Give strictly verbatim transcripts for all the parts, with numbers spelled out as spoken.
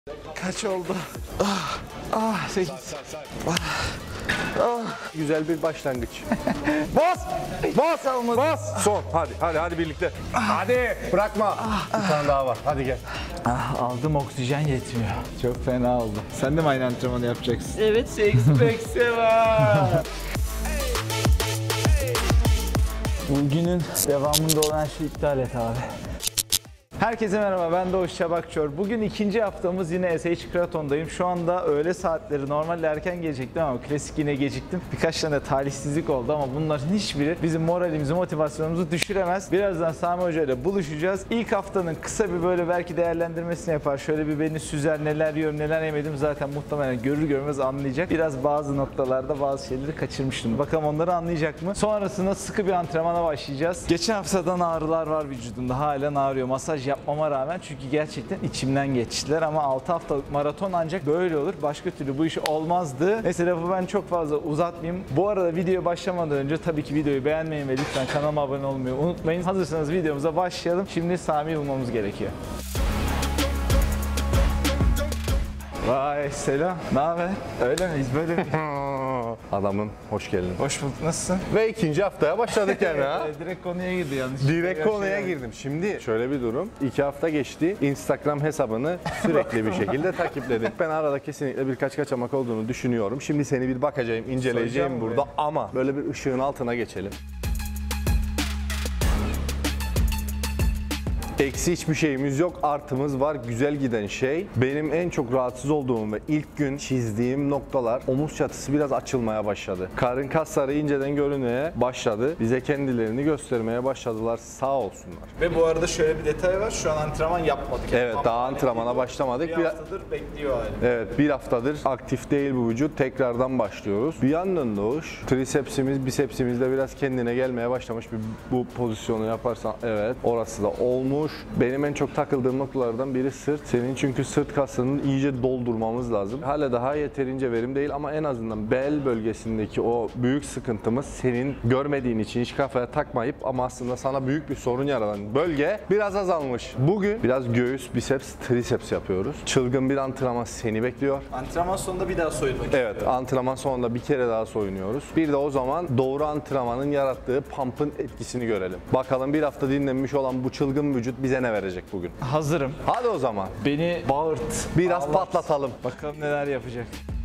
Kaç oldu? Ah, ah, sekiz. Ah, ah. Güzel bir başlangıç. Bas! Bas almadı. Bas! Son. Hadi, hadi, hadi birlikte. Hadi, bırakma. Bir tane daha var. Hadi gel. Ah, aldım, oksijen yetmiyor. Çok fena oldu. Sen de mi aynı antrenmanı yapacaksın? Evet, six pack'se var. Bugünün devamında olan her şeyi iptal et abi. Herkese merhaba, ben Doğuş Çabakçor. Bugün ikinci haftamız, yine S H Kraton'dayım. Şu anda öğle saatleri, normalde erken gelecektim ama klasik yine geciktim. Birkaç tane talihsizlik oldu ama bunların hiçbiri bizim moralimizi, motivasyonumuzu düşüremez. Birazdan Sami Hoca ile buluşacağız. İlk haftanın kısa bir böyle belki değerlendirmesini yapar. Şöyle bir beni süzer, neler yiyorum, neler yemedim zaten muhtemelen görür görmez anlayacak. Biraz bazı noktalarda bazı şeyleri kaçırmıştım. Bakalım onları anlayacak mı? Sonrasında sıkı bir antrenmana başlayacağız. Geçen haftadan ağrılar var vücudumda. Halen ağrıyor. Masaj yapmama rağmen, çünkü gerçekten içimden geçtiler ama altı haftalık maraton ancak böyle olur. Başka türlü bu iş olmazdı. Neyse, lafı ben çok fazla uzatmayayım. Bu arada videoya başlamadan önce tabii ki videoyu beğenmeyi ve lütfen kanalıma abone olmayı unutmayın. Hazırsanız videomuza başlayalım. Şimdi Sami'yi bulmamız gerekiyor. Vay selam. Ne haber? Öyle miyiz? Böyle miyiz? Adamım, hoş geldin. Hoş bulduk. Nasılsın? Ve ikinci haftaya başladık yani ha. Direkt konuya girdi yanlış. Direkt konuya girdim. Şimdi şöyle bir durum. İki hafta geçti. Instagram hesabını sürekli bir şekilde takipledim. Ben arada kesinlikle birkaç kaçamak olduğunu düşünüyorum. Şimdi seni bir bakacağım, inceleyeceğim Soracağım burada buraya. ama böyle bir ışığın altına geçelim. Eksi hiçbir şeyimiz yok, artımız var. Güzel giden şey, benim en çok rahatsız olduğum ve ilk gün çizdiğim noktalar, omuz çatısı biraz açılmaya başladı. Karın kasları inceden görünmeye başladı. Bize kendilerini göstermeye başladılar, sağ olsunlar. Ve bu arada şöyle bir detay var. Şu an antrenman yapmadık. Evet, daha antrenmana başlamadık. Bir haftadır bekliyor hali. Evet, bir haftadır aktif değil bu vücut. Tekrardan başlıyoruz. Bir yandan Doğuş, trisepsimiz, bisepsimiz de biraz kendine gelmeye başlamış. Bir, bu pozisyonu yaparsan, evet, orası da olmuş. Benim en çok takıldığım noktalardan biri sırt. Senin çünkü sırt kasını iyice doldurmamız lazım. Hala daha yeterince verim değil ama en azından bel bölgesindeki o büyük sıkıntımız, senin görmediğin için hiç kafaya takmayıp ama aslında sana büyük bir sorun yaratan bölge biraz azalmış. Bugün biraz göğüs, biceps, triceps yapıyoruz. Çılgın bir antrenman seni bekliyor. Antrenman sonunda bir daha soyunmak Evet, istiyorum. antrenman sonunda bir kere daha soyunuyoruz. Bir de o zaman doğru antrenmanın yarattığı pump'ın etkisini görelim. Bakalım bir hafta dinlenmiş olan bu çılgın vücut bize ne verecek bugün? Hazırım. Hadi o zaman. Beni bağırt. Biraz ağlat. patlatalım. Bakalım neler yapacak.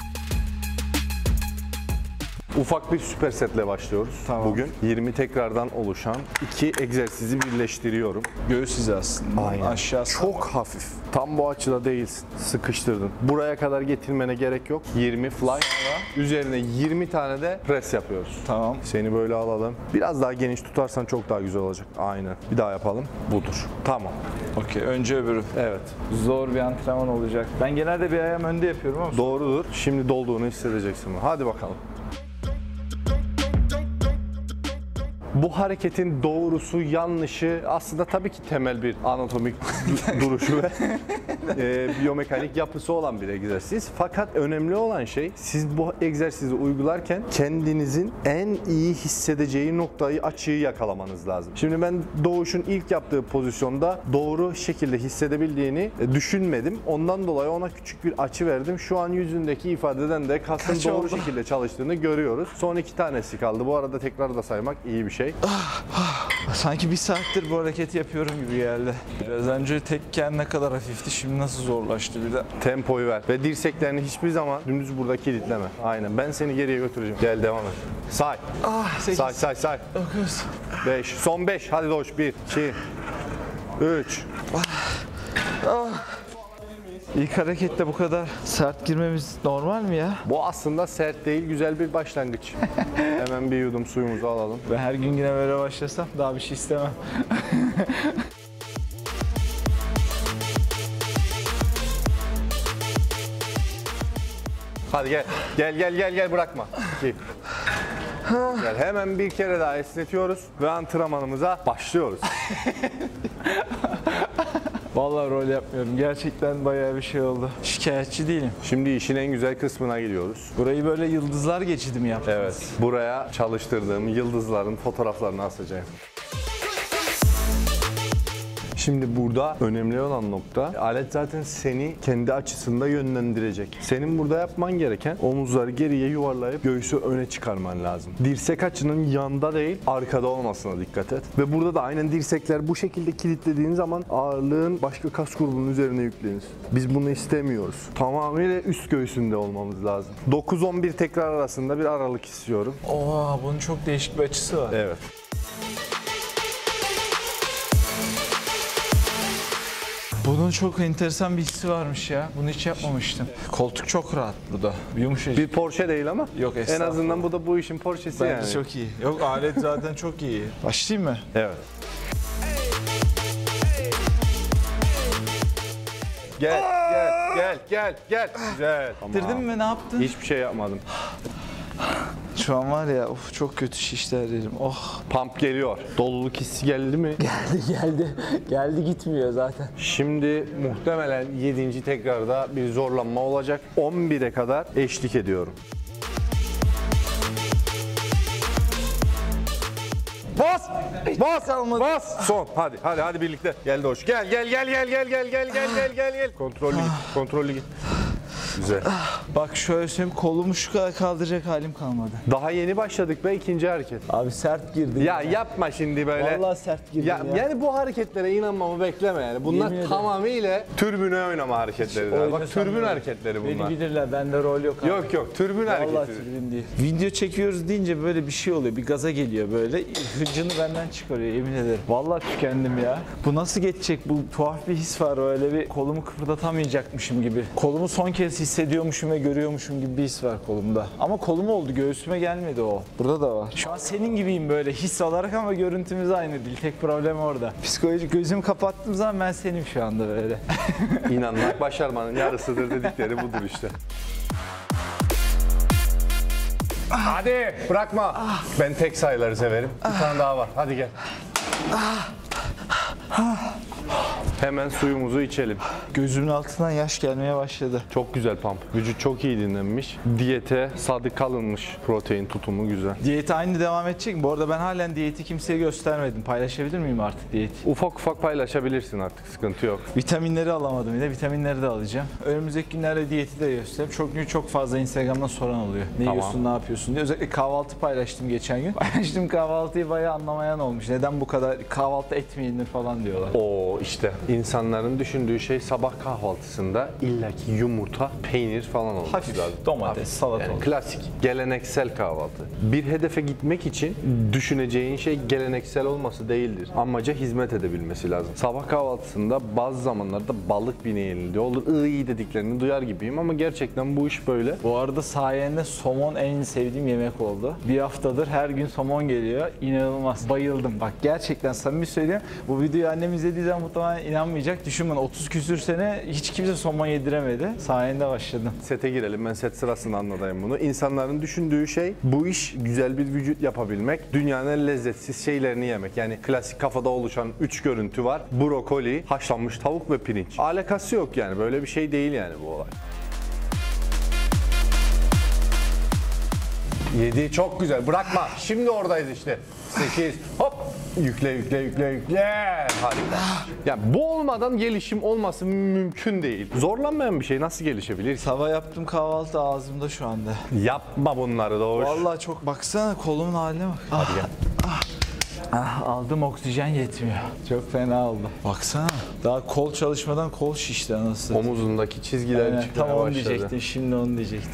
Ufak bir süper setle başlıyoruz. Tamam. Bugün yirmi tekrardan oluşan iki egzersizi birleştiriyorum. Göğüs hizasında. Aynen. Aşağısı. Çok hafif. Tam bu açıda değilsin. Sıkıştırdın. Buraya kadar getirmene gerek yok. yirmi fly. Üzerine yirmi tane de press yapıyoruz. Tamam. Seni böyle alalım. Biraz daha geniş tutarsan çok daha güzel olacak. Aynen. Bir daha yapalım. Budur. Tamam. Okey. Önce öbürü. Evet. Zor bir antrenman olacak. Ben genelde bir ayağım önde yapıyorum ama. Doğrudur. Şimdi dolduğunu hissedeceksin. Hadi bakalım. Bu hareketin doğrusu, yanlışı aslında tabii ki temel bir anatomik du- duruşu ve e, biyomekanik yapısı olan bir egzersiz. Fakat önemli olan şey, siz bu egzersizi uygularken kendinizin en iyi hissedeceği noktayı, açıyı yakalamanız lazım. Şimdi ben Doğuş'un ilk yaptığı pozisyonda doğru şekilde hissedebildiğini e, düşünmedim. Ondan dolayı ona küçük bir açı verdim. Şu an yüzündeki ifadeden de kasın Kaç doğru oldu? şekilde çalıştığını görüyoruz. Son iki tanesi kaldı. Bu arada tekrar da saymak iyi bir şey. Sanki bir saattir bu hareketi yapıyorum gibi geldi. Biraz önce tekken ne kadar hafifti, şimdi nasıl zorlaştı bir de. Tempoyu ver ve dirseklerini hiçbir zaman dümdüz burada kilitleme. Aynen. Ben seni geriye götüreceğim. Gel devam et. Say. Ah, sekiz. Say say say. dokuz. beş. Son beş. Hadi Doğuş. bir, iki, üç. İlk harekette bu kadar sert girmemiz normal mi ya? Bu aslında sert değil, güzel bir başlangıç. Hemen bir yudum suyumuzu alalım. Ben her gün yine böyle başlasam daha bir şey istemem. Hadi gel. Gel gel gel gel bırakma. İki. Gel, hemen bir kere daha esnetiyoruz ve antrenmanımıza başlıyoruz. Vallahi rol yapmıyorum. Gerçekten bayağı bir şey oldu. Şikayetçi değilim. Şimdi işin en güzel kısmına gidiyoruz. Burayı böyle yıldızlar geçidi mi yaptın? Evet. Buraya çalıştırdığım yıldızların fotoğraflarını asacağım. Şimdi burada önemli olan nokta, alet zaten seni kendi açısında yönlendirecek. Senin burada yapman gereken omuzları geriye yuvarlayıp göğsü öne çıkarman lazım. Dirsek açının yanda değil, arkada olmasına dikkat et. Ve burada da aynen dirsekler bu şekilde kilitlediğin zaman ağırlığın başka kas grubunun üzerine yüklenir. Biz bunu istemiyoruz. Tamamıyla üst göğsünde olmamız lazım. dokuz on bir tekrar arasında bir aralık istiyorum. Oha, bunun çok değişik bir açısı var. Evet. Bunun çok enteresan bir hissi varmış ya. Bunu hiç yapmamıştım. Koltuk çok rahat burada. Yumuşacık. Bir Porsche değil ama Yok, en estağfurullah. azından bu da bu işin Porsche'si Bence yani. çok iyi. Yok, alet zaten çok iyi. Başlayayım mı? Evet. Gel, gel, gel, gel, gel. Güzel. Bitirdin mi? Ne yaptın? Hiçbir şey yapmadım. Şu an var ya, of, çok kötü şişler dedim. Oh. Pump geliyor. Doluluk hissi geldi mi? Geldi geldi. Geldi, gitmiyor zaten. Şimdi muhtemelen yedinci tekrarda bir zorlanma olacak. on bire kadar eşlik ediyorum. Bas! Bas! Bas! Son. Hadi, hadi, hadi birlikte. Gel Doğuş. Gel, gel, gel, gel, gel, gel, gel, gel, gel, gel, gel. Kontrollü git, kontrollü git. Güzel. Bak şöyle söyleyeyim, kolumu şu kadar kaldıracak halim kalmadı. Daha yeni başladık be ikinci hareket. Abi sert girdin. Ya yapma şimdi böyle. Vallahi sert girdin Ya, ya. yani bu hareketlere inanmamı bekleme yani. Bunlar Yemin ederim. tamamıyla türbüne oynama hareketleri. Bak Oynasam türbün böyle. hareketleri bunlar. Beni bilirler, bende rol yok abi. Yok yok türbün Vallahi hareketi. tribün değil. Video çekiyoruz deyince böyle bir şey oluyor. Bir gaza geliyor böyle. Hıncını benden çıkarıyor, yemin ederim. Vallahi tükendim ya. Bu nasıl geçecek? Bu tuhaf bir his var. Öyle bir kolumu kıpırdatamayacakmışım gibi. Kolumu son kez hissediyormuşum ve görüyormuşum gibi bir his var kolumda. Ama kolum oldu, göğsüme gelmedi o. Burada da var. Şu an senin gibiyim böyle his olarak ama görüntümüz aynı değil. Tek problem orada. Psikolojik, gözümü kapattığım zaman ben senim şu anda böyle. İnanmak başarmanın yarısıdır dedikleri budur işte. Hadi bırakma. Ben tek sayıları severim. Bir tane daha var. Hadi gel. Hemen suyumuzu içelim. Gözümün altından yaş gelmeye başladı. Çok güzel pump. Vücut çok iyi dinlenmiş. Diyete sadık kalınmış. Protein tutumu güzel. Diyeti aynı devam edecek mi? Bu arada ben halen diyeti kimseye göstermedim. Paylaşabilir miyim artık diyeti? Ufak ufak paylaşabilirsin artık. Sıkıntı yok. Vitaminleri alamadım yine. Vitaminleri de alacağım. Önümüzdeki günlerde diyeti de göstereyim. Çok çünkü çok fazla Instagram'dan soran oluyor. Ne Tamam. yiyorsun, ne yapıyorsun diye. Özellikle kahvaltı paylaştım geçen gün. Paylaştım kahvaltıyı, bayağı anlamayan olmuş. Neden bu kadar kahvaltı et mi yenir falan diyorlar. Oo işte insanların düşündüğü şey sabah kahvaltısında illaki yumurta, peynir falan olması Hafif lazım. domates, Hafif. salata Yani olur. klasik, geleneksel kahvaltı. Bir hedefe gitmek için düşüneceğin şey geleneksel olması değildir. Amaca hizmet edebilmesi lazım. Sabah kahvaltısında bazı zamanlarda balık bile yeniliyor. Olur iyi dediklerini duyar gibiyim ama gerçekten bu iş böyle. Bu arada sayende somon en sevdiğim yemek oldu. Bir haftadır her gün somon geliyor. İnanılmaz. Bayıldım. Bak gerçekten samimi söylüyorum. Bu videoyu annem izlediği zaman muhtemelen inanmayacak. Düşün bana, otuz küsür sene hiç kimse somon yediremedi. Sayende başladım. Sete girelim. Ben set sırasında anlatayım bunu. İnsanların düşündüğü şey bu iş güzel bir vücut yapabilmek. Dünyanın en lezzetsiz şeylerini yemek. Yani klasik kafada oluşan üç görüntü var. Brokoli, haşlanmış tavuk ve pirinç. Alakası yok yani. Böyle bir şey değil yani bu olay. yedi çok güzel. Bırakma. Şimdi oradayız işte. sekiz. Hop. Yükle yükle yükle yükle. Harika. Yani bu olmadan gelişim olması mümkün değil. Zorlanmayan bir şey nasıl gelişebilir? Sabah yaptığım kahvaltı ağzımda şu anda. Yapma bunları Doğuş. Vallahi çok, baksana kolumun haline bak. Hadi gel. Ah, aldım, oksijen yetmiyor. Çok fena oldu. Baksana. Daha kol çalışmadan kol şişti anasını. Omuzundaki çizgiler Aynen, çıkmaya tam onu başladı. diyecektim. Şimdi onu diyecektim.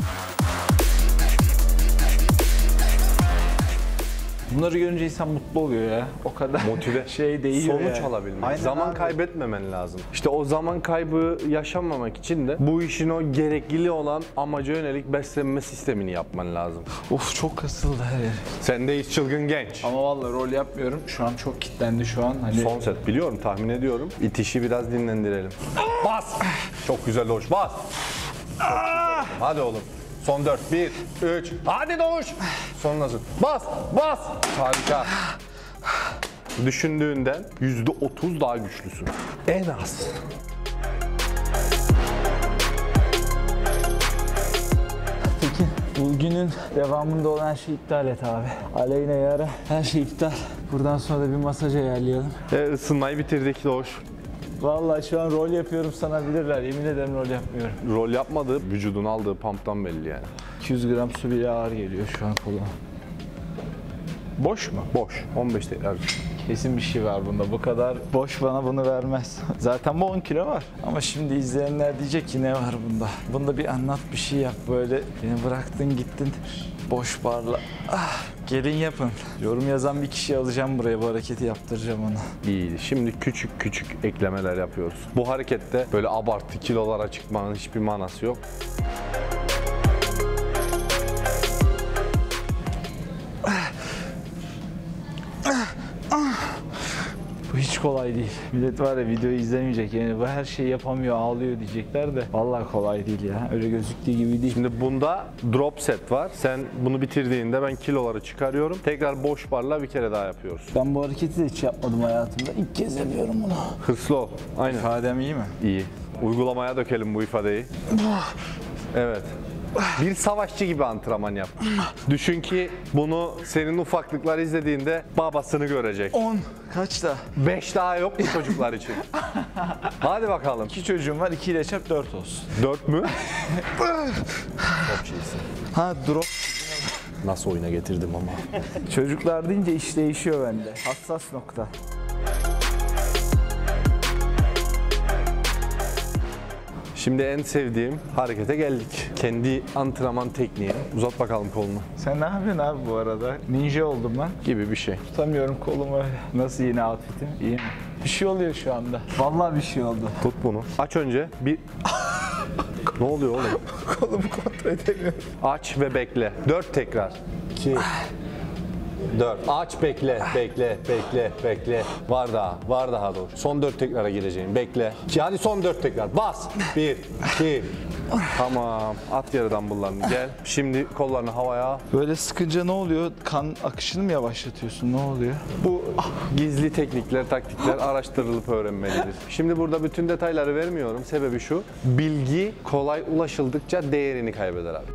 Bunları görünce insan mutlu oluyor ya. O kadar Motive. şey değil. Sonuç yani. alabilmek. Aynen zaman abi. kaybetmemen lazım. İşte o zaman kaybı yaşamamak için de bu işin o gerekli olan amaca yönelik beslenme sistemini yapman lazım. Of, çok kasıldı her yer. Sendeyiz çılgın genç. Ama vallahi rol yapmıyorum. Şu an çok kilitlendi şu an. Hani Son set biliyorum, tahmin ediyorum. İtişi biraz dinlendirelim. Bas! Çok güzel Doğuş, bas! Çok güzel. Hadi oğlum. Son dört, bir, üç, hadi Doğuş! Son nasıl? Bas, bas! Harika. Düşündüğünden yüzde otuz daha güçlüsün. En az. Peki bugünün devamında olan her şeyi iptal et abi. Aleyna yara, her şey iptal. Buradan sonra da bir masaj ayarlayalım. E, ısınmayı bitirdik Doğuş. Vallahi şu an rol yapıyorum sanabilirler. Yemin ederim rol yapmıyorum. Rol yapmadı, vücudun aldığı pump'tan belli yani. iki yüz gram su bile ağır geliyor şu an koluma. Boş mu? Boş. on beş tekrar. Kesin bir şey var bunda. Bu kadar boş bana bunu vermez. Zaten bu on kilo var. Ama şimdi izleyenler diyecek ki ne var bunda? Bunda bir anlat, bir şey yap. Böyle beni bıraktın gittin. Boş barla. Ah, gelin yapın. Yorum yazan bir kişi alacağım buraya. Bu hareketi yaptıracağım ona. İyiydi. Şimdi küçük küçük eklemeler yapıyoruz. Bu harekette böyle abartı kilolara çıkmanın hiçbir manası yok. Bu hiç kolay değil. Millet var ya videoyu izlemeyecek. Yani bu her şeyi yapamıyor, ağlıyor diyecekler de. Vallahi kolay değil ya. Öyle gözüktüğü gibi değil. Şimdi bunda drop set var. Sen bunu bitirdiğinde ben kiloları çıkarıyorum. Tekrar boş barla bir kere daha yapıyoruz. Ben bu hareketi de hiç yapmadım hayatımda. İlk kez yapıyorum bunu. Hırslı ol. Aynen. İfadem iyi mi? İyi. Uygulamaya dökelim bu ifadeyi. Evet. Bir savaşçı gibi antrenman yap. Düşün ki bunu senin ufaklıklar izlediğinde babasını görecek. on. Kaçta? beş daha yok mu çocuklar için? Hadi bakalım. İki çocuğum var. iki ile çarp dört olsun. dört mü? Çok şeysin. Ha drop. Nasıl oyuna getirdim ama. Çocuklar deyince iş değişiyor bende. Hassas nokta. Şimdi en sevdiğim harekete geldik. Kendi antrenman tekniği. Uzat bakalım kolunu. Sen ne yapıyorsun abi bu arada? Ninja oldum lan. Gibi bir şey. Tutamıyorum kolumu. Nasıl yine outfitim? İyi mi? Bir şey oluyor şu anda. Vallahi bir şey oldu. Tut bunu. Aç önce. Bir... Ne oluyor oğlum? Kolumu kontrol edemiyorum. Aç ve bekle. dört tekrar. iki dört. Aç bekle, bekle, bekle, bekle. Var daha, var daha doğru. Son dört tekrara gireceğim. Bekle. İki, hadi son dört tekrar. Bas. bir, iki. Tamam. At yere dumbbell'larını. Gel. Şimdi kollarını havaya. Böyle sıkınca ne oluyor? Kan akışını mı yavaşlatıyorsun? Ne oluyor? Bu gizli teknikler, taktikler araştırılıp öğrenmelidir. Şimdi burada bütün detayları vermiyorum. Sebebi şu. Bilgi kolay ulaşıldıkça değerini kaybeder abi.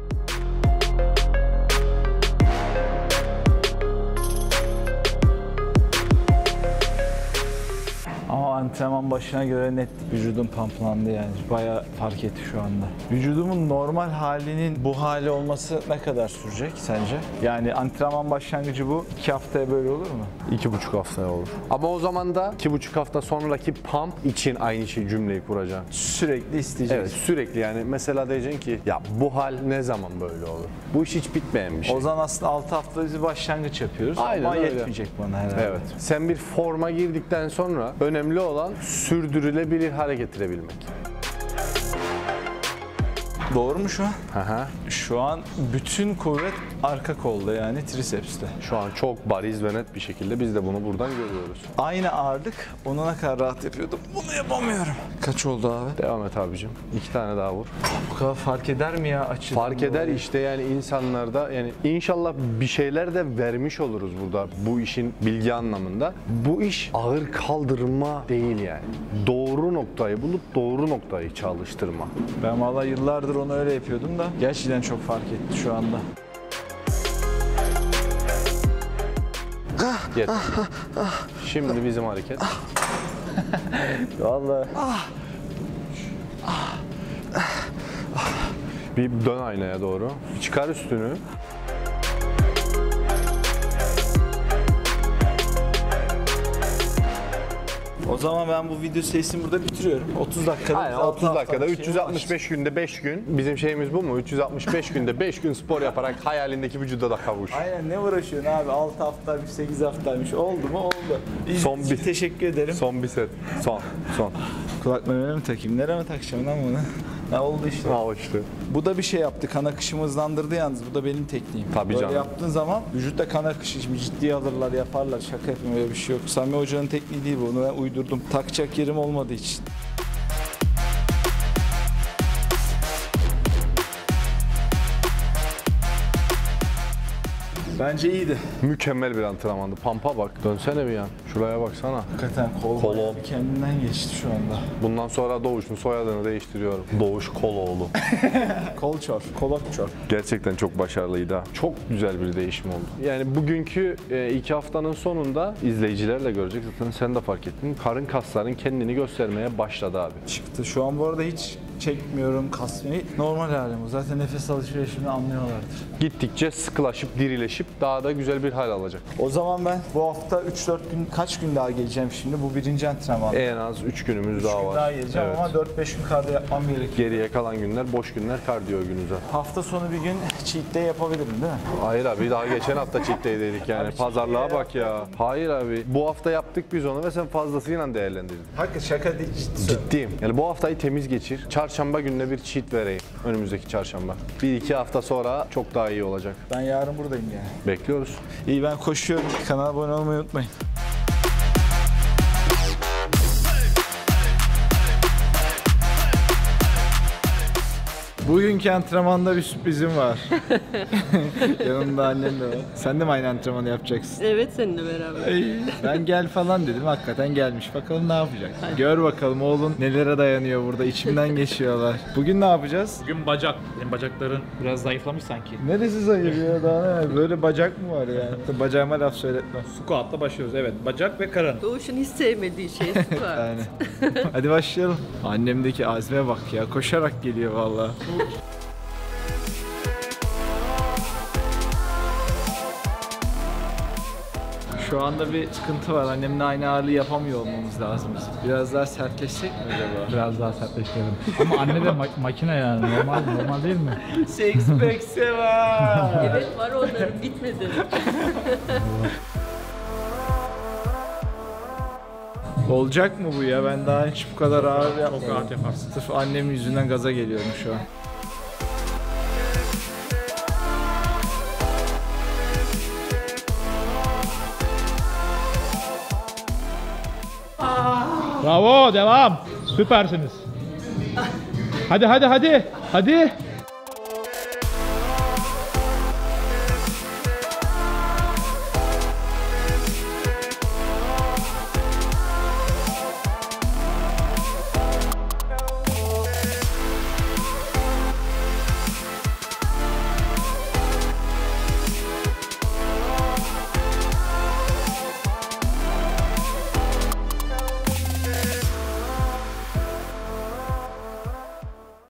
Ama antrenman başına göre net vücudum pamplandı yani. Bayağı fark etti şu anda. Vücudumun normal halinin bu hali olması ne kadar sürecek sence? Yani antrenman başlangıcı bu. iki haftaya böyle olur mu? İki buçuk haftaya olur. Ama o zaman da iki buçuk hafta sonraki pump için aynı şey cümleyi kuracaksın. Sürekli isteyeceksin. Evet, sürekli yani mesela diyeceksin ki ya bu hal ne zaman böyle olur? Bu iş hiç bitmeyen bir şey. O zaman aslında altı haftada bir başlangıç yapıyoruz. Aynen ama öyle. yetmeyecek bana herhalde. Evet. Sen bir forma girdikten sonra önemli olan sürdürülebilir hale getirebilmek. Doğru mu şu an? Aha. Şu an bütün kuvvet arka kolda yani trisepste. Şu an çok bariz ve net bir şekilde biz de bunu buradan görüyoruz. Aynı ağırlık onu ne kadar rahat yapıyordum. Bunu yapamıyorum. Kaç oldu abi? Devam et abicim. İki tane daha vur. Bu kadar fark eder mi ya açıdan? Fark eder dolayı? işte yani insanlarda yani inşallah bir şeyler de vermiş oluruz burada bu işin bilgi anlamında. Bu iş ağır kaldırma değil yani. Doğru noktayı bulup doğru noktayı çalıştırma. Ben vallahi yıllardır onu öyle yapıyordum da gerçekten çok fark etti şu anda. Yeter. Şimdi bizim hareket. Vallahi. Bir dön aynaya doğru. Bir çıkar üstünü. O zaman ben bu video serisini burada bitiriyorum. otuz dakikada. Aynen biz altı otuz dakikada haftalık üç yüz şeyi altmış beş günde beş gün. Bizim şeyimiz bu mu? üç yüz altmış beş günde beş gün spor yaparak hayalindeki vücuda da kavuş. Aynen ne uğraşıyorsun abi? altı haftaymış, sekiz haftaymış. Oldu mu? Oldu. İzlediğiniz Son için bir- teşekkür ederim. Son bir set. Son. Son. Kulaklarına mı takayım? Nereye mi takacağım lan bunu? Ha oldu işte. Al işte. Bu da bir şey yaptı. Kan akışımı hızlandırdı yalnız. Bu da benim tekniğim. Tabii Böyle canım. yaptığın zaman vücutta kan akışı şimdi ciddiye alırlar, yaparlar. Şaka yapmıyorum, öyle bir şey yok. Sami Hoca'nın tekniği değil bu. Onu ben uydurdum. Takacak yerim olmadığı için. Bence iyiydi. Mükemmel bir antrenmandı. Pampa bak. Dönsene bir yan. Şuraya baksana. Hakikaten kol Kol bayağı ol. bir kendinden geçti şu anda. Bundan sonra Doğuş'un soyadını değiştiriyorum. Doğuş Koloğlu. Kolçor, kolokçor. Gerçekten çok başarılıydı ha. Çok güzel bir değişim oldu. Yani bugünkü e, iki haftanın sonunda izleyiciler de görecek. Zaten sen de fark ettin. Karın kasların kendini göstermeye başladı abi. Çıktı. Şu an bu arada hiç çekmiyorum kasmayı. Normal halim bu. Zaten nefes alışverişini anlıyorlardır. Gittikçe sıkılaşıp, dirileşip daha da güzel bir hal alacak. O zaman ben bu hafta üç dört gün, kaç gün daha geleceğim şimdi? Bu birinci antrenman. En az üç günümüz daha Gün var. daha geleceğim Evet. ama dört beş gün kardiyo yapmam gerekiyor. Geriye kalan günler boş günler, kardiyo günü zaten. Hafta sonu bir gün cheat day yapabilirim değil mi? Hayır abi, daha geçen hafta cheat day dedik yani. Abi, Pazarlığa cheat day bak ya. Hayır abi, bu hafta yaptık biz onu ve sen fazlasıyla değerlendirdin. Hakikaten şaka değil, ciddi söylüyorum. Ciddiyim. Yani bu haftayı temiz geçir. Çarşamba gününe bir cheat vereyim. Önümüzdeki çarşamba. Bir iki hafta sonra çok daha iyi olacak. Ben yarın buradayım yani. Bekliyoruz. İyi, ben koşuyorum. Kanala abone olmayı unutmayın. Bugünkü antrenmanda bir sürprizim var. Yanımda annem de var. Sen de mi aynı antrenmanı yapacaksın? Evet, seninle beraber. Ey, ben gel falan dedim, hakikaten gelmiş. Bakalım ne yapacak. Gör bakalım oğlun nelere dayanıyor burada. İçimden geçiyorlar. Bugün ne yapacağız? Bugün bacak. Senin bacakların biraz zayıflamış sanki. Neresi zayıf ya, daha ne? Böyle bacak mı var yani? Bacağıma laf söyletme. Squat'la başlıyoruz. Evet. Bacak ve karın. Doğuş'un hiç sevmediği şey squat. Yani. Hadi başlayalım. Annemdeki azme bak ya, koşarak geliyor vallahi. Şu anda bir sıkıntı var. Annemle aynı ağırlığı yapamıyor olmamız lazım. Biraz daha sertleşsek mi acaba? Biraz daha sertleştirelim. Ama anne de ma- makine yani. Normal normal değil mi? Six pack sever. Evet, var onların, bitmedi. Olacak mı bu ya? Ben daha hiç bu kadar ağır yapmadım. Çok rahat yaparsın. Sırf annemin yüzünden gaza geliyorum şu an. Bravo, devam. Süpersiniz. Hadi hadi hadi. Hadi.